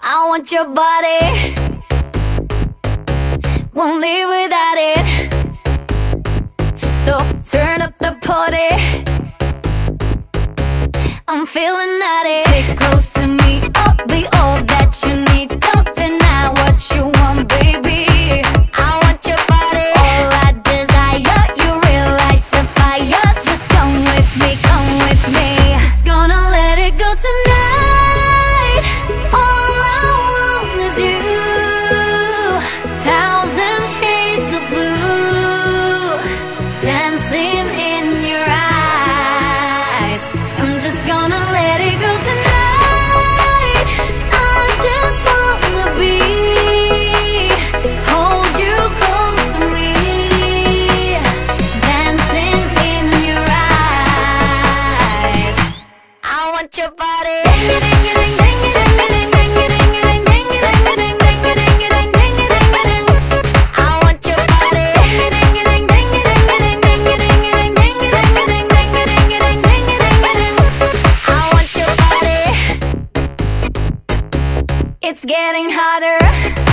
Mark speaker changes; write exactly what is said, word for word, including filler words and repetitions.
Speaker 1: I want your body, won't live without it. So turn up the party, I'm feeling naughty. Stay close to me, I'll be all that you need. Don't deny what you want, baby. I want your body, all I desire. You real like the fire. Just come with me, come with me. Just gonna let it go tonight. All I want is you. Thousand shades of blue dancing in your eyes. I'm just gonna let it go tonight. I just wanna be, hold you close to me, dancing in your eyes. I want your body. I want your body. I want your body. It's getting hotter.